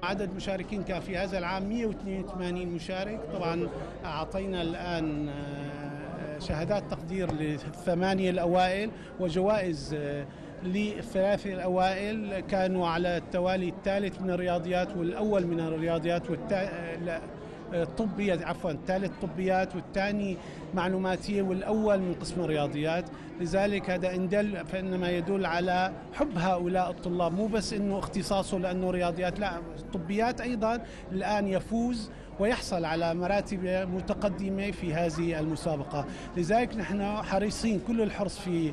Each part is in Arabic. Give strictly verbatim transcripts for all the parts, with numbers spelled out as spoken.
عدد مشاركين كان في هذا العام مئة واثنين وثمانين مشارك. طبعا أعطينا الآن شهادات تقدير للثمانية الأوائل وجوائز للثلاثة الأوائل، كانوا على التوالي الثالث من الرياضيات والأول من الرياضيات والتا... الطبية عفوا الثالث طبيات والثاني معلوماتية والأول من قسم الرياضيات. لذلك هذا إن دل فإنما يدل على حب هؤلاء الطلاب، مو بس إنه اختصاصه لأنه رياضيات، لا، الطبيات أيضا الآن يفوز ويحصل على مراتب متقدمة في هذه المسابقة. لذلك نحن حريصين كل الحرص في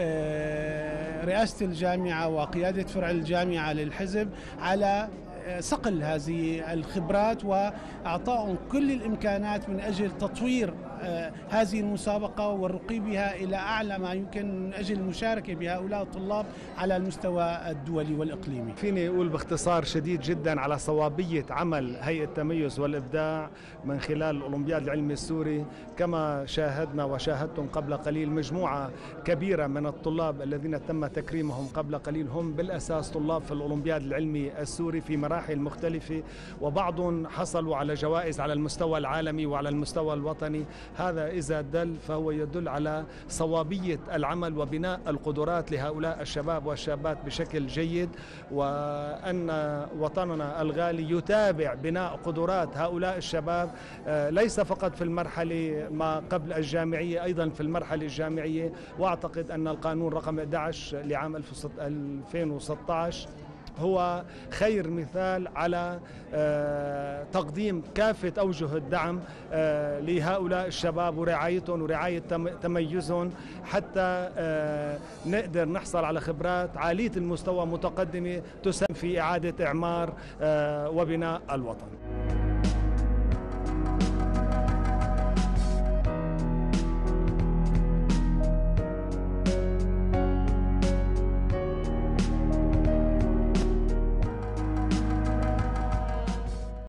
رئاسة الجامعة وقيادة فرع الجامعة للحزب على صقل هذه الخبرات وإعطائهم كل الإمكانات من أجل تطوير هذه المسابقة والرقي بها إلى أعلى ما يمكن من أجل المشاركة بهؤلاء الطلاب على المستوى الدولي والإقليمي. فيني أقول باختصار شديد جدا على صوابية عمل هيئة التميز والإبداع من خلال الأولمبياد العلمي السوري. كما شاهدنا وشاهدتم قبل قليل مجموعة كبيرة من الطلاب الذين تم تكريمهم قبل قليل هم بالأساس طلاب في الأولمبياد العلمي السوري في مراحل مختلفة، وبعضهم حصلوا على جوائز على المستوى العالمي وعلى المستوى الوطني. هذا إذا دل فهو يدل على صوابية العمل وبناء القدرات لهؤلاء الشباب والشابات بشكل جيد، وأن وطننا الغالي يتابع بناء قدرات هؤلاء الشباب ليس فقط في المرحلة ما قبل الجامعية، أيضا في المرحلة الجامعية. وأعتقد أن القانون رقم أحد عشر لعام ألفين وستة عشر هو خير مثال على تقديم كافة أوجه الدعم لهؤلاء الشباب ورعايتهم ورعاية تميزهم حتى نقدر نحصل على خبرات عالية المستوى متقدمة تساهم في إعادة إعمار وبناء الوطن.